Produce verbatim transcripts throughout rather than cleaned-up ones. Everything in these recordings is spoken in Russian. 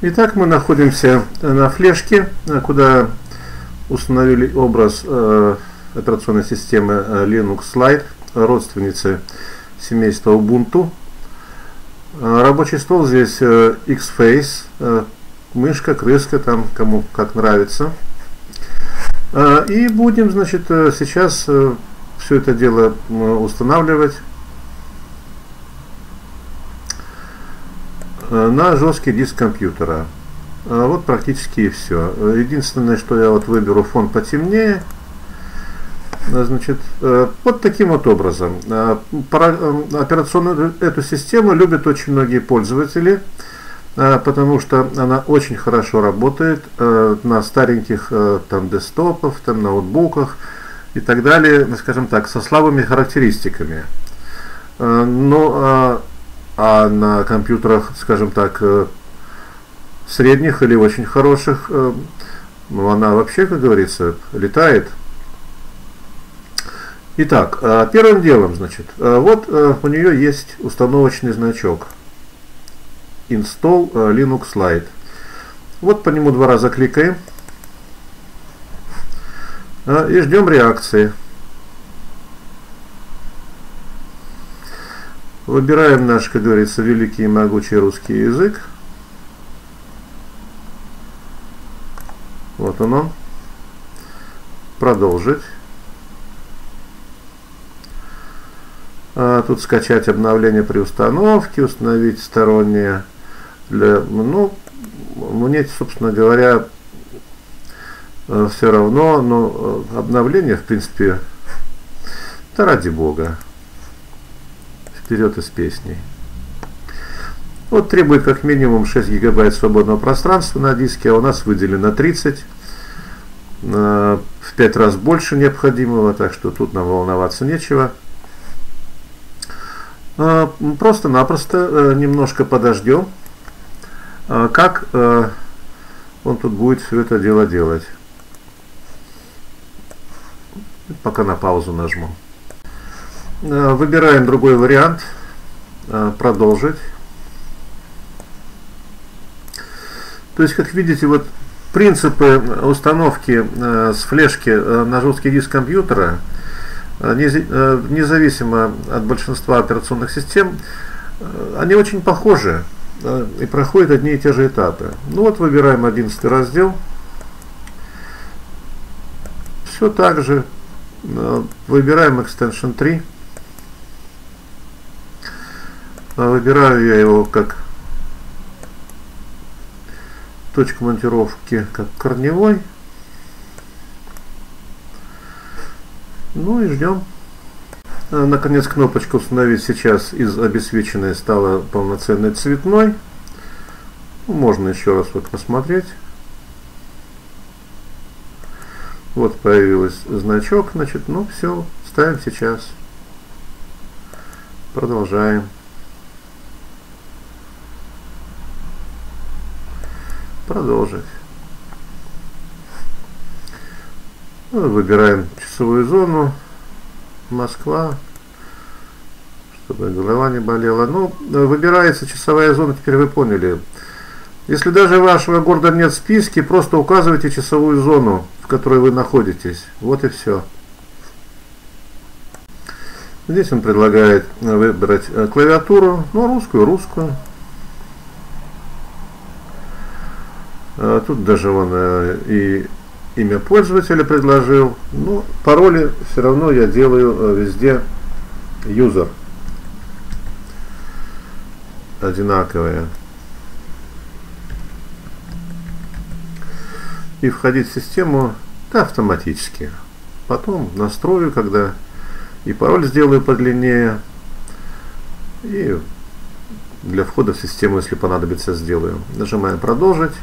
Итак, мы находимся на флешке, куда установили образ э, операционной системы Linux Lite, родственницы семейства Ubuntu. Рабочий стол здесь э, X-Face, э, мышка, крыска, там кому как нравится. Э, и будем, значит, сейчас э, все это дело э, устанавливать на жесткий диск компьютера. Вот практически и все. Единственное, что я вот выберу фон потемнее. Значит, вот таким вот образом. Операционную эту систему любят очень многие пользователи, потому что она очень хорошо работает на стареньких там десктопах, там ноутбуках и так далее, скажем так, со слабыми характеристиками. Но а на компьютерах, скажем так, средних или очень хороших, ну, она вообще, как говорится, летает. Итак, первым делом, значит, вот у нее есть установочный значок Install Linux Lite. Вот по нему два раза кликаем и ждем реакции. Выбираем наш, как говорится, великий и могучий русский язык. Вот он он. Продолжить. А, тут скачать обновление при установке, установить сторонние. Для, ну, мне, собственно говоря, все равно, но обновление, в принципе, да ради бога. Вперед из песней. Вот требует как минимум шесть гигабайт свободного пространства на диске, а у нас выделено тридцать, в пять раз больше необходимого, так что тут нам волноваться нечего. Просто-напросто немножко подождем, как он тут будет все это дело делать. Пока на паузу нажму. Выбираем другой вариант, продолжить. То есть, как видите, вот принципы установки с флешки на жесткий диск компьютера, независимо от большинства операционных систем, они очень похожи и проходят одни и те же этапы. Ну вот, выбираем одиннадцатый раздел. Все так же. Выбираем Extension три. Выбираю я его как точку монтировки, как корневой. Ну и ждем. Наконец, кнопочка «Установить сейчас» из обесцвеченной стала полноценной цветной. Можно еще раз вот посмотреть. Вот появился значок, значит, ну все, ставим сейчас. Продолжаем. Продолжить. Выбираем часовую зону. Москва. Чтобы голова не болела. Ну, выбирается часовая зона, теперь вы поняли. Если даже вашего города нет в списке, просто указывайте часовую зону, в которой вы находитесь. Вот и все. Здесь он предлагает выбрать клавиатуру, ну, русскую, русскую. Тут даже он и имя пользователя предложил. Но пароли все равно я делаю везде user. Одинаковые. И входить в систему, да, автоматически. Потом настрою, когда и пароль сделаю подлиннее. И для входа в систему, если понадобится, сделаю. Нажимаем продолжить.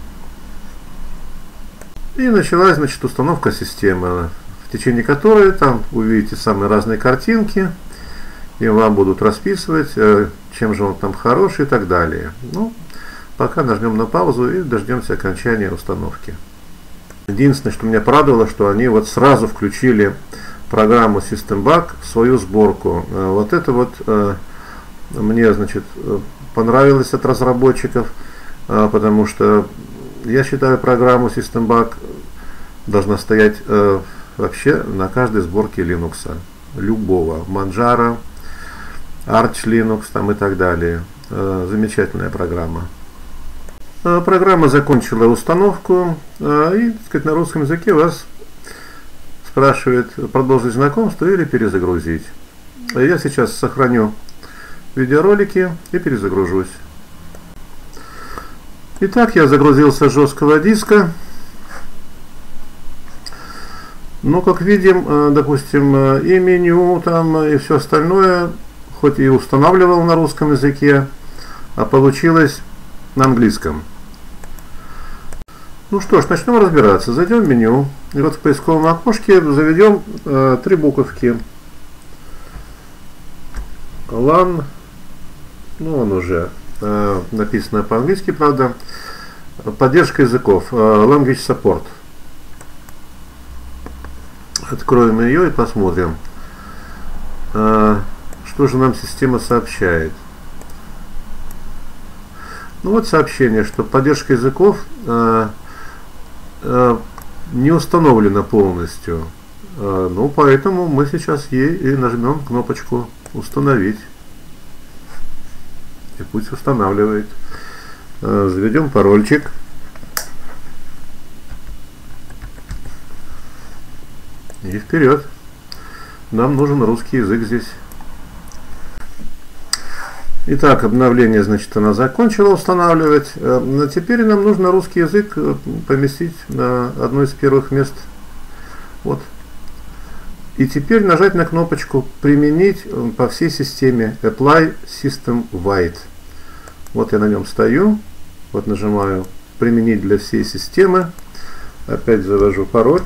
И началась, значит, установка системы, в течение которой там увидите самые разные картинки, и вам будут расписывать, чем же он там хороший и так далее. Ну, пока нажмем на паузу и дождемся окончания установки. Единственное, что меня порадовало, что они вот сразу включили программу SystemBug в свою сборку. Вот это вот мне, значит, понравилось от разработчиков. потому что я считаю, программу SystemBug должна стоять вообще на каждой сборке Linux, любого, Manjaro, Arch Linux там и так далее. Замечательная программа. Программа закончила установку, и, так сказать, на русском языке вас спрашивает продолжить знакомство или перезагрузить. Я сейчас сохраню видеоролики и перезагружусь. Итак, я загрузился с жесткого диска. Ну, как видим, допустим, и меню там, и все остальное, хоть и устанавливал на русском языке, а получилось на английском. Ну что ж, начнем разбираться. Зайдем в меню, и вот в поисковом окошке заведем э, три буковки. лан, ну он уже э, написано по-английски, правда. Поддержка языков, э, Language Support. Откроем ее и посмотрим, э, что же нам система сообщает. Ну вот сообщение, что поддержка языков э, э, не установлена полностью. Э, ну поэтому мы сейчас ей и нажмем кнопочку «Установить». И пусть устанавливает. Э, заведем парольчик. И вперед. Нам нужен русский язык здесь. Итак, обновление, значит, она закончила устанавливать. А теперь нам нужно русский язык поместить на одно из первых мест. Вот. И теперь нажать на кнопочку «Применить по всей системе Apply System Wide». Вот я на нем стою. Вот нажимаю «Применить для всей системы». Опять завожу пароль.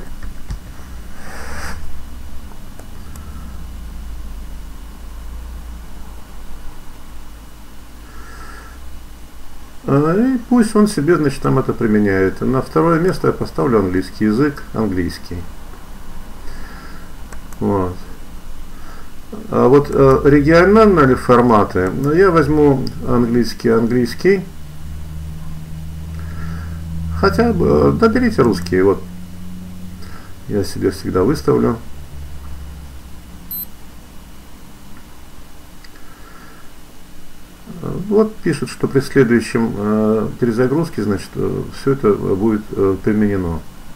И пусть он себе, значит, там это применяет. На второе место я поставлю английский язык, английский. Вот. А вот э, региональные форматы, ну, я возьму английский, английский. Хотя бы, доберите русский, вот. Я себе всегда выставлю. Вот пишут, что при следующем э, перезагрузке, значит, э, все это будет э, применено.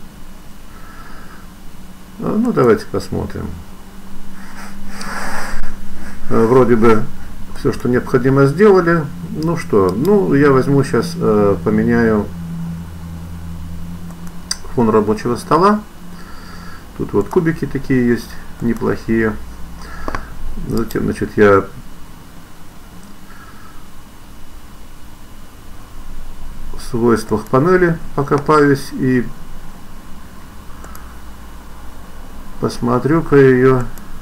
Э, ну, давайте посмотрим. Э, вроде бы все, что необходимо, сделали. Ну что, ну, я возьму сейчас, э, поменяю фон рабочего стола. Тут вот кубики такие есть, неплохие. Затем, значит, я в свойствах панели покопаюсь и посмотрю-ка ее.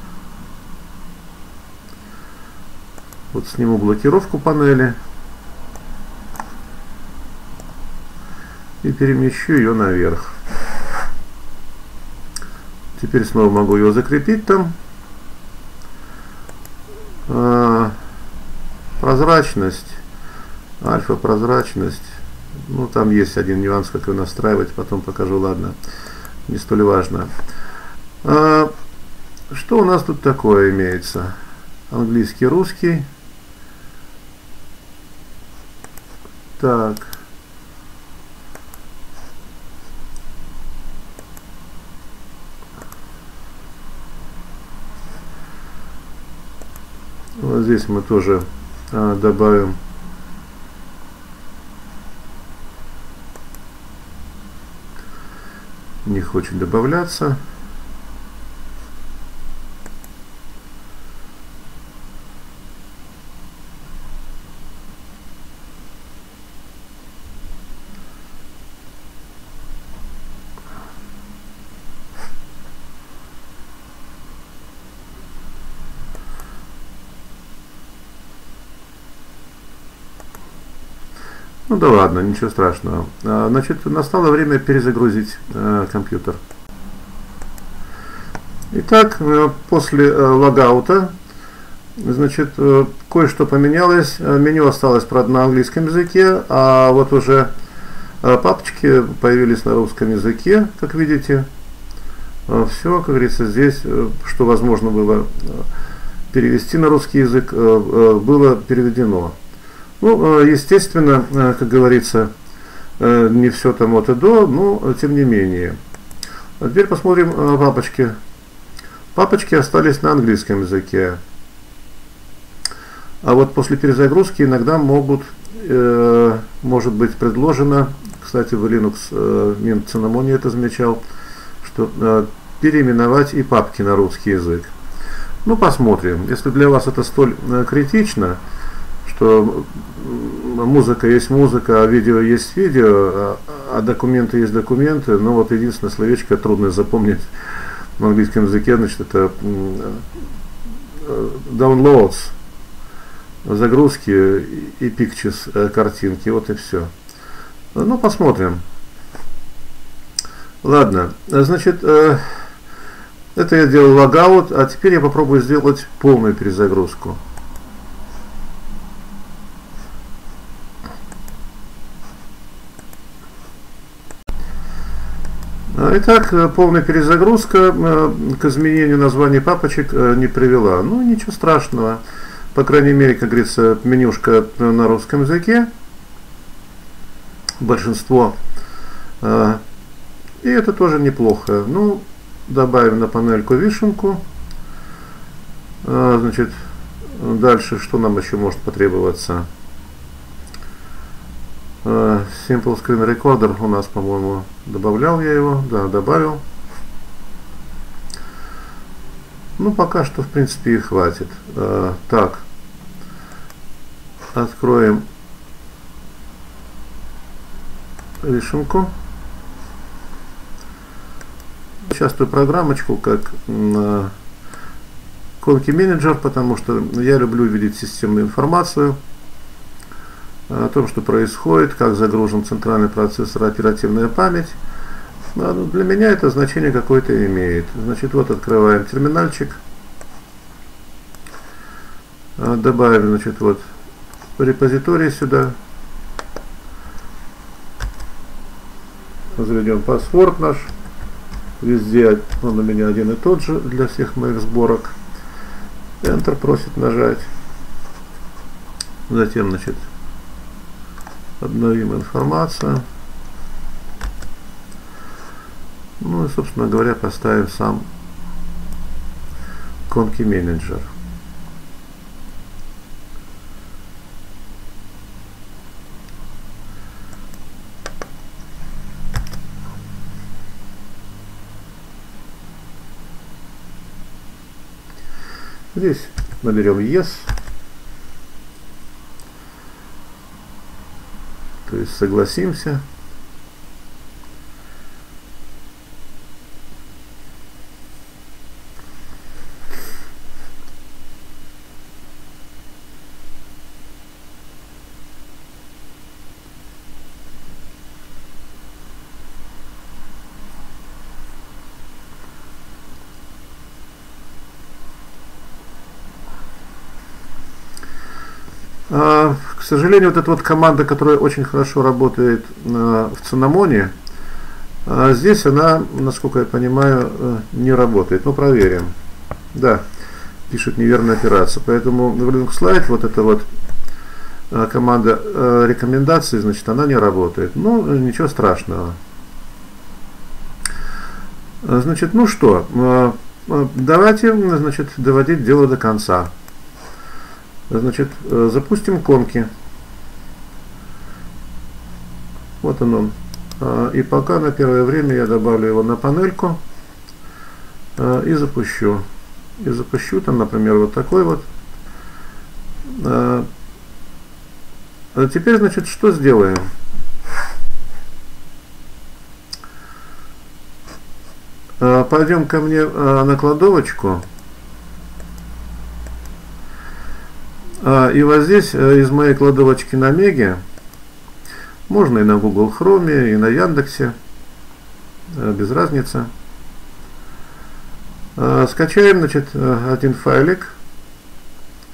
Вот сниму блокировку панели и перемещу ее наверх. Теперь снова могу ее закрепить там. А, прозрачность, альфа-прозрачность. Ну, там есть один нюанс, как ее настраивать, потом покажу, ладно, не столь важно. А, что у нас тут такое имеется? Английский, русский. Так. Вот здесь мы тоже а, добавим не хочет добавляться. Ну да ладно, ничего страшного. Значит, настало время перезагрузить э, компьютер. Итак, после э, логаута Значит, кое-что поменялось. Меню осталось, правда, на английском языке, а вот уже папочки появились на русском языке, как видите. Все, как говорится, здесь, что возможно было перевести на русский язык, было переведено. Ну, естественно, как говорится, не все там от и до, но тем не менее. А теперь посмотрим папочки. Папочки остались на английском языке. А вот после перезагрузки иногда могут, э, может быть предложено, кстати, в Linux э, Минцинамония это замечал, что э, переименовать и папки на русский язык. Ну, посмотрим. Если для вас это столь э, критично, что музыка есть музыка, а видео есть видео, а, а документы есть документы, ну вот единственное словечко трудно запомнить в английском языке, значит, это downloads, загрузки и pictures, картинки, вот и все. Ну, посмотрим. Ладно, значит, это я делал логаут, а теперь я попробую сделать полную перезагрузку. Итак, полная перезагрузка к изменению названия папочек не привела. Ну, ничего страшного. По крайней мере, как говорится, менюшка на русском языке. Большинство. И это тоже неплохо. Ну, добавим на панельку вишенку. Значит, дальше что нам еще может потребоваться? Simple Screen Recorder у нас, по-моему, добавлял я его. Да, добавил. Ну, пока что, в принципе, и хватит. Так. Откроем вишенку. Частую программочку, как Conky Manager, потому что я люблю видеть системную информацию о том, что происходит, как загружен центральный процессор, оперативная память. Но для меня это значение какое-то имеет. Значит, вот открываем терминальчик. Добавим, значит, вот репозиторий сюда. Заведем паспорт наш. Везде он у меня один и тот же для всех моих сборок. Enter просит нажать. Затем, значит, обновим информацию. Ну и, собственно говоря, поставим сам Conky Manager. Здесь наберем Yes. То есть согласимся. К сожалению, вот эта вот команда, которая очень хорошо работает в Цинамоне, здесь она, насколько я понимаю, не работает. Ну, проверим. Да, пишет неверная операция. Поэтому в Linux Lite вот эта вот команда рекомендаций, значит, она не работает. Ну, ничего страшного. Значит, ну что, давайте, значит, доводить дело до конца. Значит, запустим Conky. Вот он он. И пока на первое время я добавлю его на панельку и запущу. И запущу там, например, вот такой вот. А теперь, значит, что сделаем? Пойдем ко мне на кладовочку. И вот здесь из моей кладовочки на Меге, можно и на Google Chrome, и на Яндексе, без разницы, скачаем, значит, один файлик.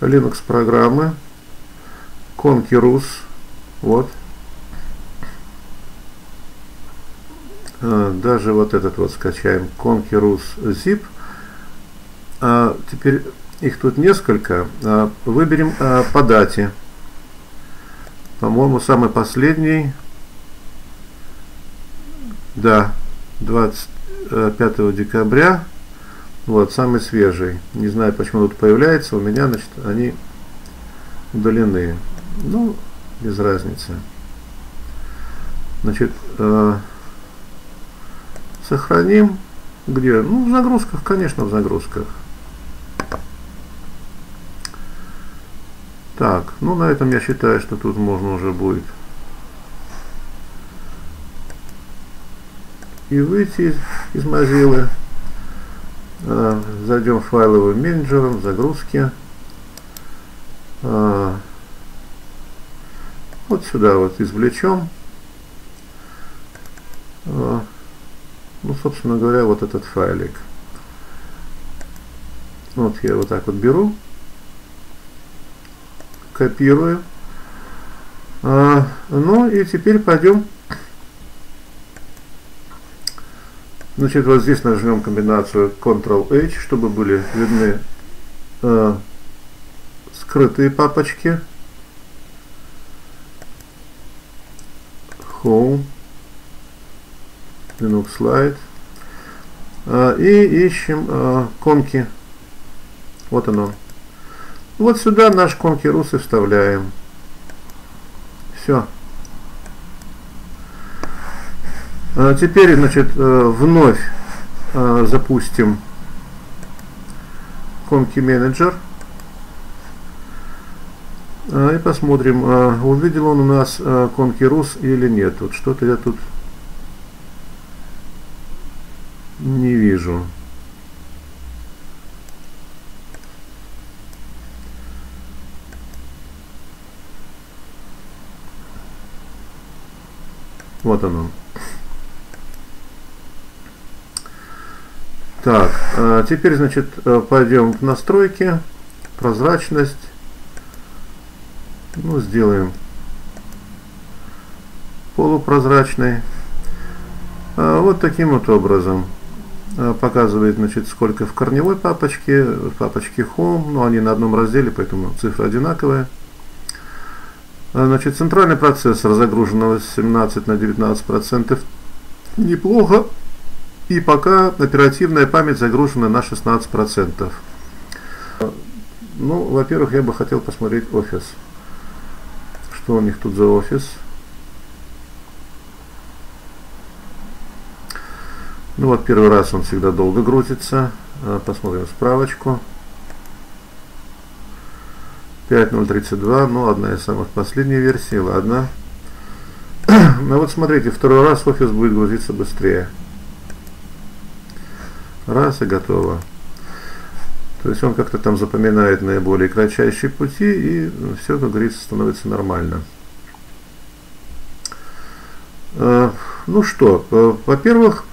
Linux программы, Conquerus, вот. Даже вот этот вот скачаем, Conquerus zip. А теперь их тут несколько. Выберем по дате. По-моему, самый последний, да, двадцать пятого декабря. Вот, самый свежий. Не знаю, почему тут появляется. У меня, значит, они удалены. Ну, без разницы. Значит, э, сохраним. Где? Ну, в загрузках, конечно, в загрузках. Так, ну на этом я считаю, что тут можно уже будет и выйти из Mozilla. А, зайдем в файловый менеджер, в загрузки. А, вот сюда вот извлечем. А, ну, собственно говоря, вот этот файлик. Вот я вот так вот беру. Копирую. А, ну и теперь пойдем. Значит, вот здесь нажмем комбинацию контрол эйч, чтобы были видны а, скрытые папочки. Home, Linux Slide. А, и ищем а, конки. Вот оно. Вот сюда наш Conquerus и вставляем. Все. А теперь, значит, вновь запустим Conky Manager. И посмотрим, увидел он у нас Conquerus или нет. Вот что-то я тут не вижу. Вот оно. Так, а теперь, значит, пойдем в настройки, прозрачность. Ну, сделаем полупрозрачный. А вот таким вот образом. Показывает, значит, сколько в корневой папочке, в папочке Home, но они на одном разделе, поэтому цифры одинаковые. Значит, центральный процессор загружен на восемнадцать на девятнадцать процентов. Неплохо. И пока оперативная память загружена на шестнадцать процентов. Ну, во-первых, я бы хотел посмотреть офис. Что у них тут за офис? Ну вот, первый раз он всегда долго грузится. Посмотрим справочку. пять ноль тридцать два, ну, одна из самых последних версий, ладно. Ну вот смотрите, второй раз офис будет грузиться быстрее. Раз и готово. То есть он как-то там запоминает наиболее кратчайшие пути, и все, как говорится, становится нормально. Ну что, во-первых,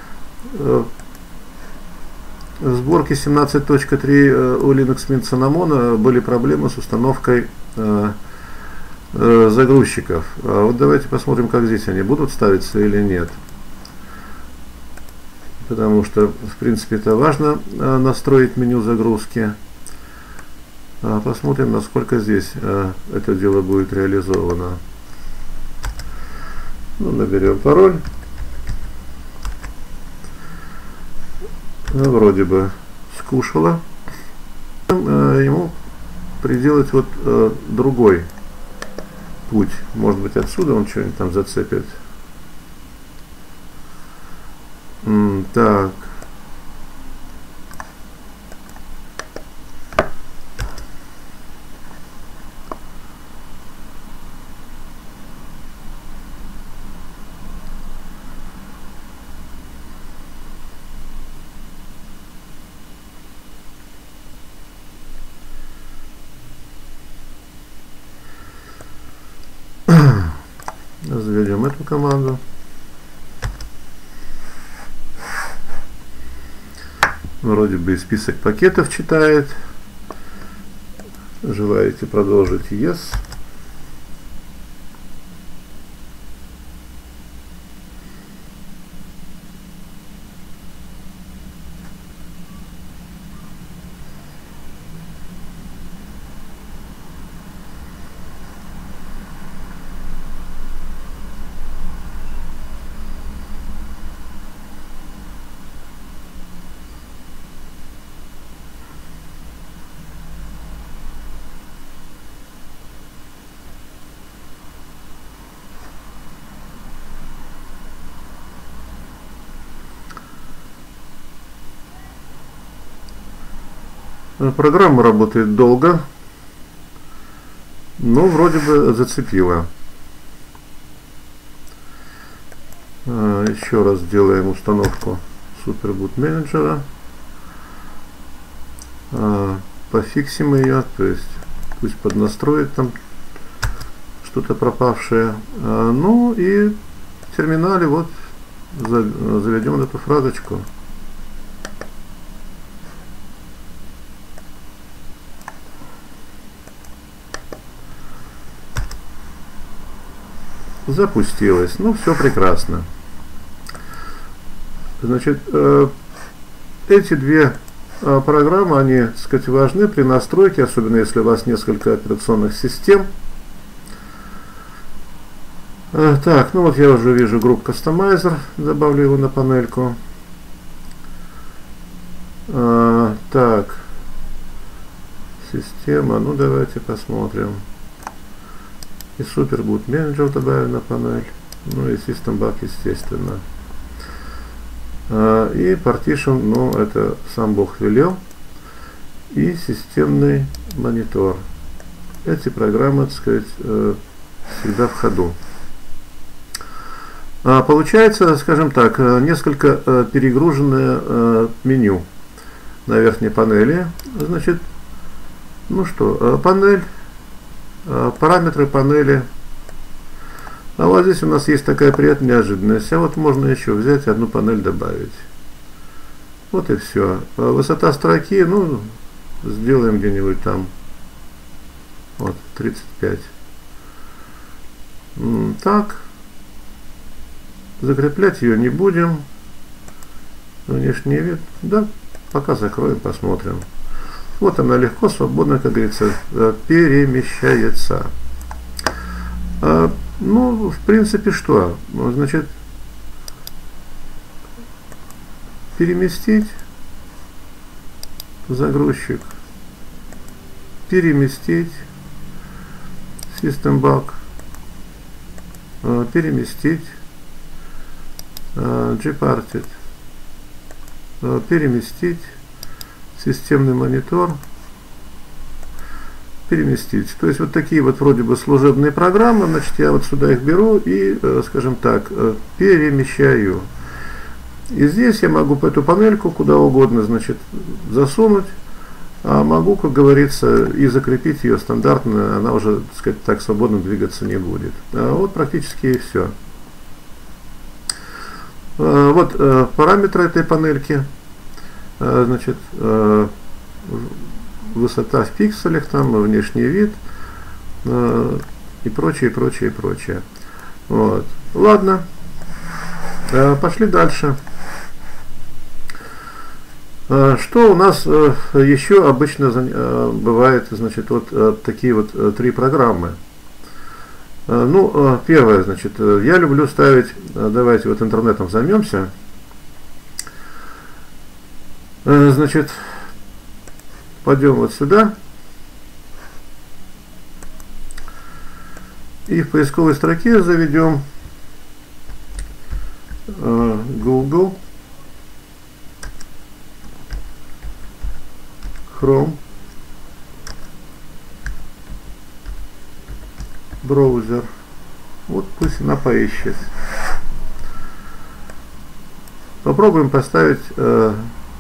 в сборке семнадцать точка три у Linux Mint Cinnamon были проблемы с установкой э, э, загрузчиков. А вот давайте посмотрим, как здесь они будут ставиться или нет. Потому что, в принципе, это важно э, настроить меню загрузки. А посмотрим, насколько здесь э, это дело будет реализовано. Ну, наберем пароль. Ну, вроде бы скушала. Э, ему приделать вот э, другой путь. Может быть, отсюда он что-нибудь там зацепит. М, так. Заведем эту команду. Вроде бы и список пакетов читает. желаете продолжить, yes. Программа работает долго, но вроде бы зацепила. Еще раз сделаем установку Superboot менеджера. Пофиксим ее, то есть пусть поднастроит там что-то пропавшее. Ну и в терминале вот заведем эту фразочку. Запустилось. Ну, все прекрасно. Значит, э, эти две э, программы, они, так сказать, важны при настройке, особенно если у вас несколько операционных систем. Э, так, ну вот я уже вижу Group Customizer, добавлю его на панельку. Э, так, система, ну давайте посмотрим. И Superboot менеджер добавим на панель. Ну и System Bug, естественно. А, и Partition, ну это сам Бог велел. И системный монитор. Эти программы, так сказать, всегда в ходу. А, получается, скажем так, несколько перегруженное меню на верхней панели. Значит, ну что, панель. Параметры панели. А вот здесь у нас есть такая приятная неожиданность. А вот можно еще взять одну панель добавить. Вот и все. Высота строки, ну, сделаем где-нибудь там. Вот, тридцать пять. Так. Закреплять ее не будем. Внешний вид. Да, пока закроем, посмотрим. Вот она легко, свободно, как говорится, перемещается. А, ну, в принципе, что? Значит, переместить загрузчик, переместить System Bug, переместить Gparted, переместить системный монитор, переместить. То есть вот такие вот вроде бы служебные программы, значит, я вот сюда их беру и, скажем так, перемещаю. И здесь я могу по эту панельку куда угодно, значит, засунуть, а могу, как говорится, и закрепить ее стандартно, она уже, так сказать, так свободно двигаться не будет. А вот практически и все. Вот параметры этой панельки. Значит, высота в пикселях, там внешний вид и прочее, прочее, прочее. Вот. Ладно, пошли дальше. Что у нас еще обычно бывает, значит, вот такие вот три программы. Ну, первое, значит, я люблю ставить, давайте вот интернетом займемся. Значит, пойдем вот сюда. И в поисковой строке заведем Google, Chrome, браузер. Вот пусть она поищет. Попробуем поставить э,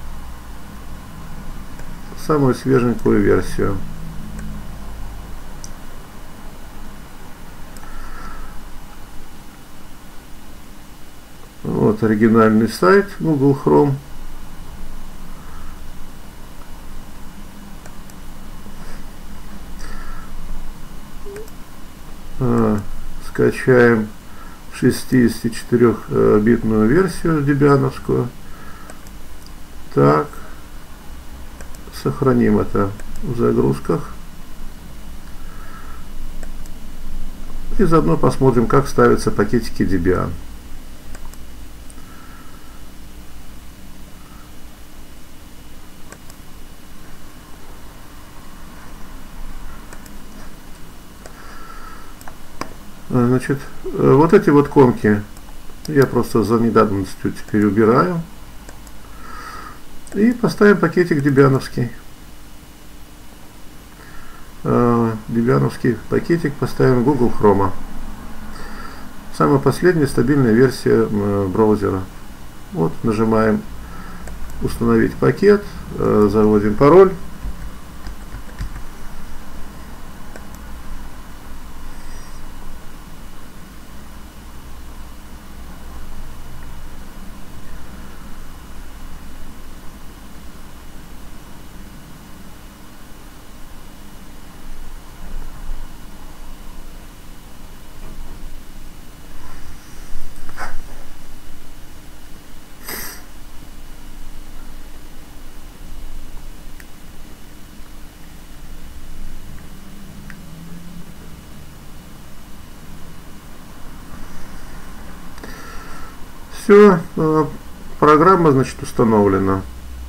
самую свеженькую версию. Вот оригинальный сайт Google Chrome. скачаем шестидесятичетырёхбитную версию дебиановскую. Так, сохраним это в загрузках. И заодно посмотрим, как ставятся пакетики Debian. Значит, вот эти вот конки я просто за недавностью теперь убираю. И поставим пакетик дебиановский. Дебиановский пакетик поставим в Google Chrome. Самая последняя стабильная версия браузера. Вот, нажимаем установить пакет, заводим пароль. Все, программа, значит, установлена.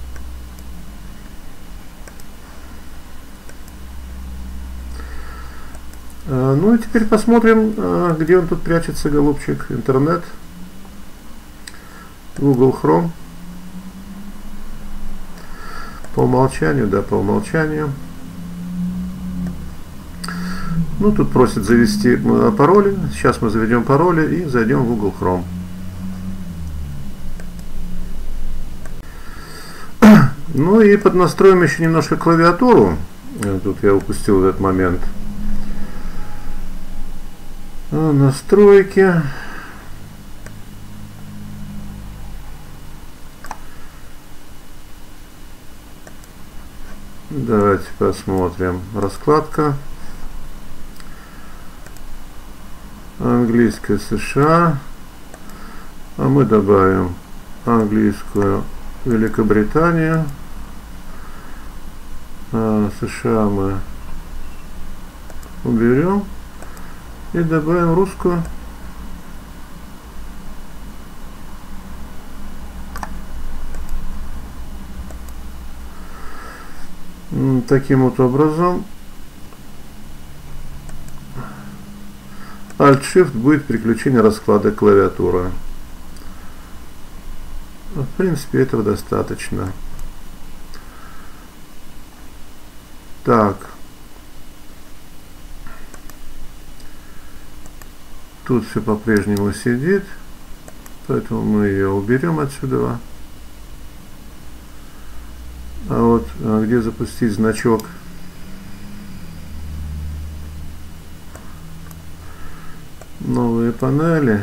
Ну и теперь посмотрим, где он тут прячется, голубчик. Интернет, Google Chrome. По умолчанию, да, по умолчанию. Ну, тут просит завести пароли. Сейчас мы заведем пароли и зайдем в Google Chrome. Ну и поднастроим еще немножко клавиатуру. Тут я упустил этот момент. Настройки. Давайте посмотрим. Раскладка. Английская США. А мы добавим английскую Великобританию. А США мы уберем и добавим русскую. Таким вот образом Alt-Shift будет переключение раскладок клавиатуры. В принципе, этого достаточно. Так. Тут все по-прежнему сидит, поэтому мы ее уберем отсюда. А вот где запустить значок? Новые панели.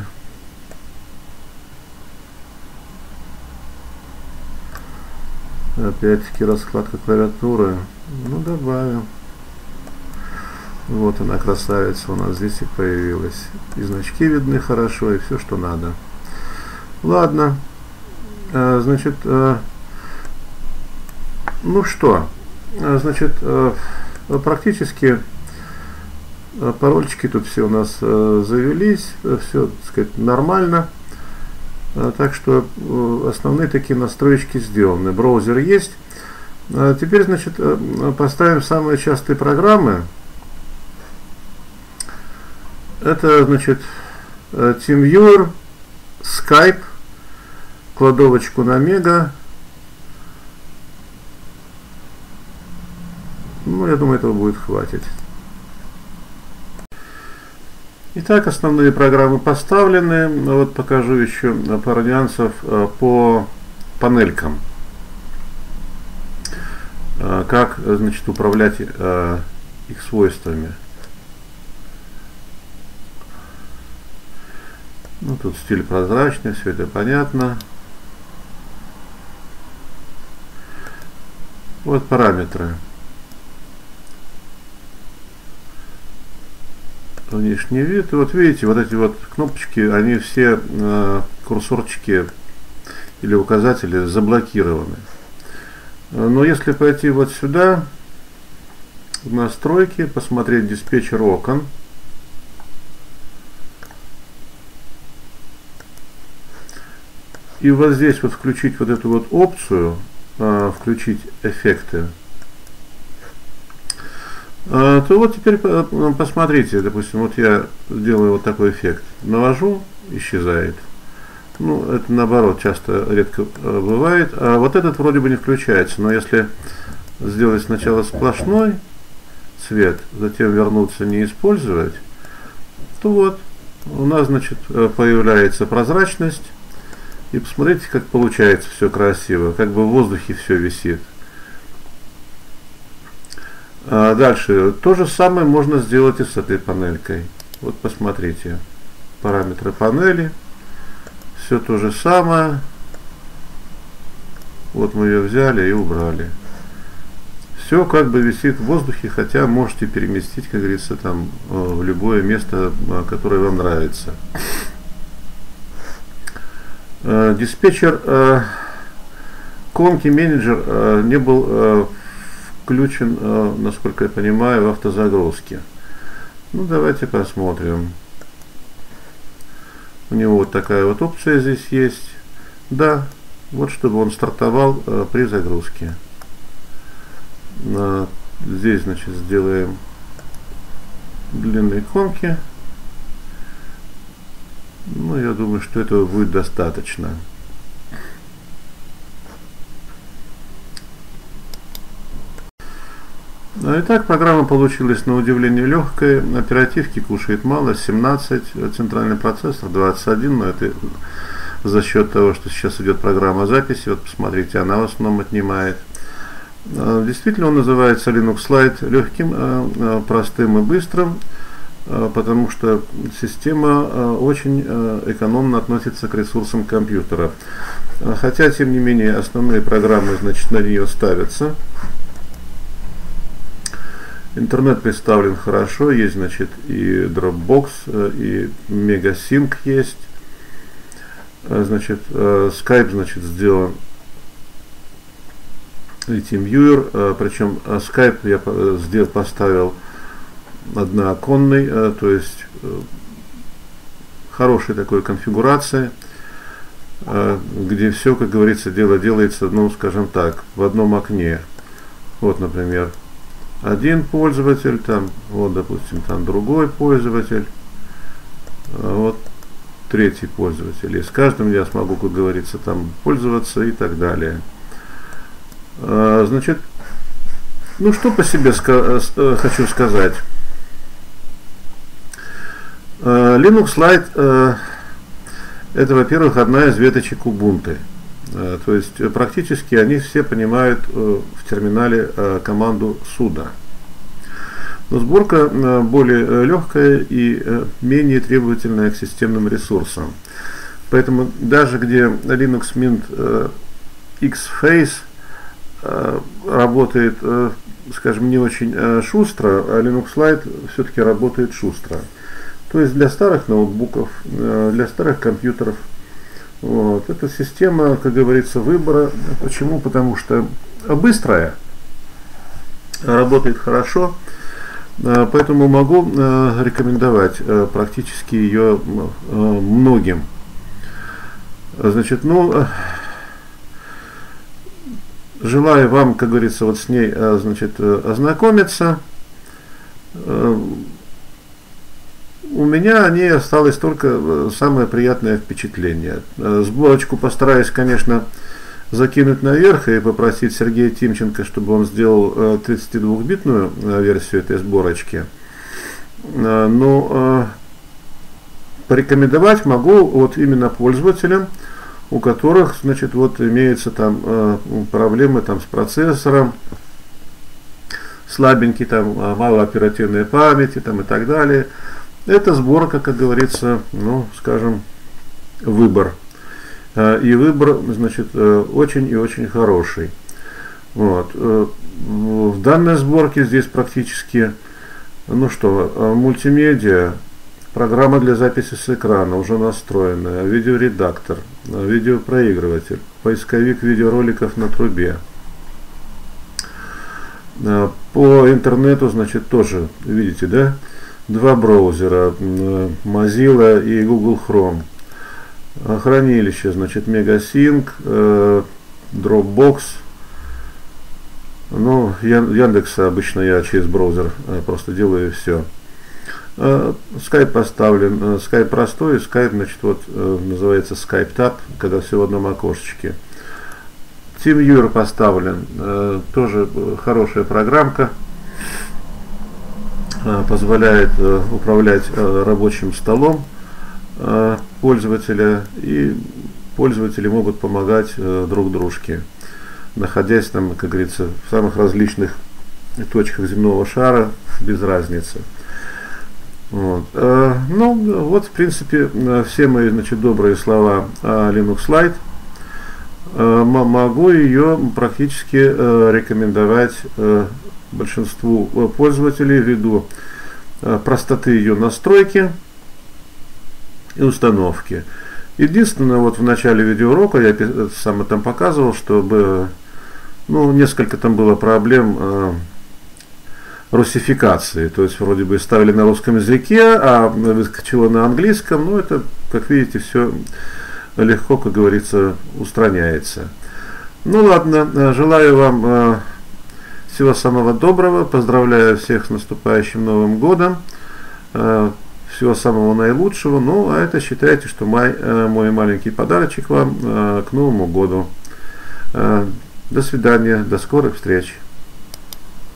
Опять-таки раскладка клавиатуры. Ну, добавим. Вот она, красавица, у нас здесь и появилась. И значки видны хорошо, и все, что надо. Ладно. А, значит, а, ну что, а, значит, а, практически а, парольчики тут все у нас а, завелись, все, так сказать, нормально. А, так что а, основные такие настройки сделаны. Браузер есть. А, теперь, значит, а, поставим самые частые программы. Это, значит, TeamViewer, Skype, кладовочку на Мега. Ну, я думаю, этого будет хватить. Итак, основные программы поставлены. Вот покажу еще пару нюансов по панелькам. Как, значит, управлять их свойствами. Ну, тут стиль прозрачный, все это понятно. Вот параметры. внешний вид. И вот видите, вот эти вот кнопочки, они все э, курсорчики или указатели заблокированы. Но если пойти вот сюда, в настройки, посмотреть диспетчер окон, и вот здесь вот включить вот эту вот опцию, э, включить эффекты, э, то вот теперь посмотрите, допустим, вот я делаю вот такой эффект, навожу, исчезает. Ну, это наоборот, часто, редко э, бывает. А вот этот вроде бы не включается, но если сделать сначала сплошной цвет, затем вернуться не использовать, то вот у нас, значит, появляется прозрачность. И посмотрите, как получается все красиво, как бы в воздухе все висит. А дальше, то же самое можно сделать и с этой панелькой. Вот посмотрите, параметры панели. Все то же самое. Вот мы ее взяли и убрали. Все как бы висит в воздухе, хотя можете переместить, как говорится, там в любое место, которое вам нравится. Диспетчер Конки менеджер не был включен, насколько я понимаю, в автозагрузке. Ну, давайте посмотрим. У него вот такая вот опция здесь есть. Да, вот чтобы он стартовал э, при загрузке. На, здесь, значит, сделаем длинные иконки. Ну, я думаю, что этого будет достаточно. Итак, программа получилась на удивление легкой, оперативки кушает мало, семнадцать, центральный процессор двадцать один, но это за счет того, что сейчас идет программа записи, вот посмотрите, она в основном отнимает. Действительно, он называется Linux Lite легким, простым и быстрым, потому что система очень экономно относится к ресурсам компьютера. Хотя, тем не менее, основные программы, значит, на нее ставятся. Интернет представлен хорошо, есть, значит, и Dropbox, и MegaSync есть, значит, Skype, значит, сделан, и TeamViewer, причем Skype я сделал, поставил однооконный, то есть хорошей такой конфигурации, где все, как говорится, дело делается, ну, скажем так, в одном окне. Вот, например, один пользователь, там, вот, допустим, там другой пользователь, вот третий пользователь. И с каждым я смогу, как говорится, там пользоваться и так далее. Значит, ну что по себе ска хочу сказать. Linux Lite это, во-первых, одна из веточек Ubuntu. То есть практически они все понимают в терминале команду sudo. Но сборка более легкая и менее требовательная к системным ресурсам. Поэтому даже где Linux Mint X-Face работает, скажем, не очень шустро, а Linux Lite все-таки работает шустро. То есть для старых ноутбуков, для старых компьютеров. Вот. Это система, как говорится, выбора. Почему? Потому что быстрая, работает хорошо, поэтому могу рекомендовать практически ее многим. Значит, ну, желаю вам, как говорится, вот с ней, значит, ознакомиться. У меня о ней осталось только самое приятное впечатление. Сборочку постараюсь, конечно, закинуть наверх и попросить Сергея Тимченко, чтобы он сделал тридцатидвухбитную версию этой сборочки. Но порекомендовать могу вот именно пользователям, у которых, значит, вот имеются там проблемы там с процессором, слабенький, там мало оперативной памяти, там и так далее. Эта сборка, как говорится, ну, скажем, выбор. И выбор, значит, очень и очень хороший. Вот. В данной сборке здесь практически Ну что, мультимедиа, программа для записи с экрана уже настроена, видеоредактор, видеопроигрыватель, поисковик видеороликов на трубе. По интернету, значит, тоже, видите, да, два браузера, Mozilla и Google Chrome. Хранилище, значит, Megasync, Dropbox. Ну, Яндекса обычно я через браузер просто делаю все. Skype поставлен, Skype простой, Skype, значит, вот называется Skype Tab, когда все в одном окошечке. TeamViewer поставлен, тоже хорошая программка, позволяет управлять рабочим столом пользователя, и пользователи могут помогать друг дружке, находясь там, как говорится, в самых различных точках земного шара, без разницы. Вот. Ну, вот, в принципе, все мои, значит, добрые слова о Linux Lite. Могу ее практически рекомендовать большинству пользователей ввиду простоты ее настройки и установки. Единственное, вот в начале видеоурока я сам там показывал, чтобы, ну, несколько там было проблем э, русификации, то есть вроде бы ставили на русском языке, а выскочило на английском. Ну, это, как видите, все легко, как говорится, устраняется. Ну ладно, желаю вам э, всего самого доброго, поздравляю всех с наступающим Новым годом. Э, Всего самого наилучшего. Ну, а это считайте, что мой, э, мой маленький подарочек вам э, к Новому году. Э, до свидания, до скорых встреч.